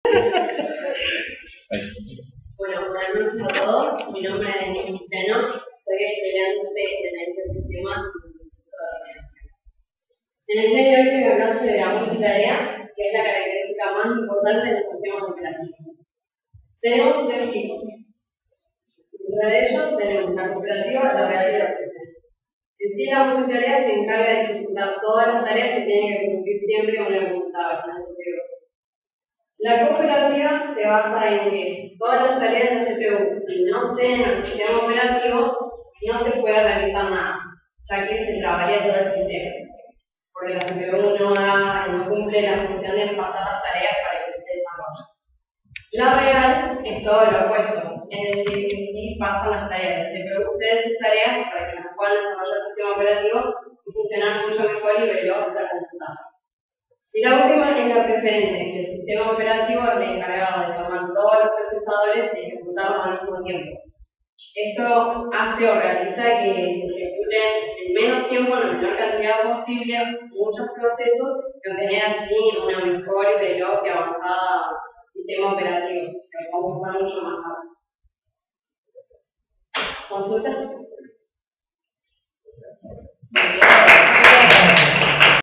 Bueno, buenas noches a todos. Mi nombre es Cristiano. Soy estudiante de análisis de sistemas. En el día de hoy voy a hablar sobre la multitarea, que es la característica más importante de los sistemas operativos. Tenemos tres tipos. Dentro de ellos tenemos la cooperativa, la real y la presente. En sí, la multitarea se encarga de ejecutar todas las tareas que tienen que cumplir siempre una computadora, una CPU. La cooperativa se basa en que todas las tareas de CPU, si no se en el sistema operativo, no se puede realizar nada, ya que se trabaría todo el sistema, porque la CPU no cumple la función de pasar las tareas para que se desarrollen. La real es todo lo opuesto, es decir, que sí pasan las tareas, la CPU cede sus tareas para que las puedan desarrollar el sistema operativo y funcionar mucho mejor y veloz la computadora. Y la última es la preferente, que el sistema operativo es el encargado de tomar todos los procesadores y ejecutarlos al mismo tiempo. Esto hace o realiza que se ejecuten en menos tiempo, en la menor cantidad posible, muchos procesos y obtener así una mejor y veloz y avanzada sistema operativo, que podemos usar mucho más rápido. ¿Consulta?